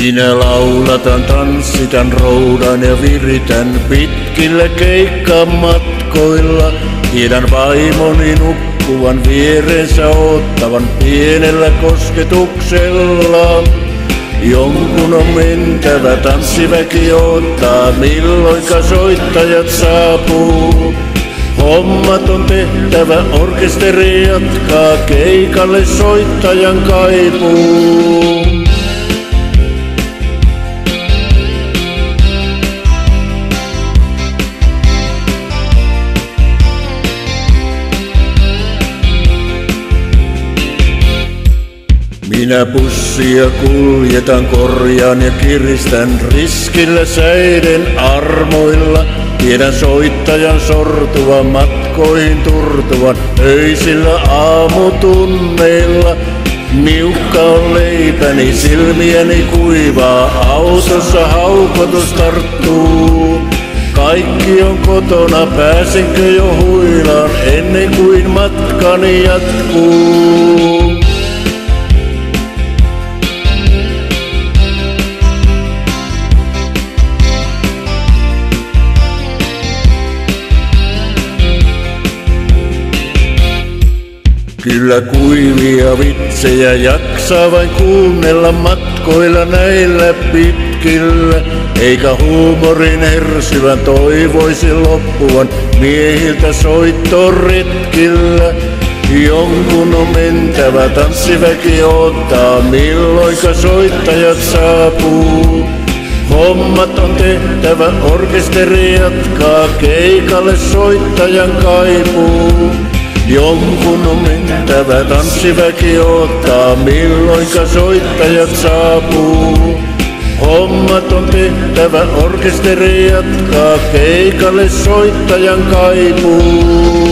Minä laulatan, tanssitan, roudan ja viritän pitkillä keikkamatkoilla. Tiedän vaimoni nukkuvan vierensä ottavan pienellä kosketuksella. Jonkun on mentävä, tanssiväki odottaa, milloinka soittajat saapuu. Hommat on tehtävä, orkesteri jatkaa, keikalle soittajan kaipuu. Minä bussia kuljetan, korjaan ja kiristän riskillä säiden armoilla. Tiedän soittajan sortuvan, matkoihin turtuvan, öisillä aamutunneilla. Niukka on leipäni, silmiäni kuivaa, autossa haukotus tarttuu. Kaikki on kotona, pääsenkö jo huilaan ennen kuin matkani jatkuu? Kyllä kuivia vitsejä jaksaa vain kuunnella matkoilla näillä pitkillä. Eikä huumorin hersyvän toivoisi loppuvan miehiltä soittoretkillä. Jonkun on mentävä, tanssiväki odottaa, milloinka soittajat saapuu. Hommat on tehtävä, orkesteri jatkaa, keikalle soittajan kaipuu. Jonkun on mentävä, tanssiväki odottaa, milloinka soittajat saapuu. Hommat on tehtävä, orkesteri jatkaa, keikalle soittajan kaipuu.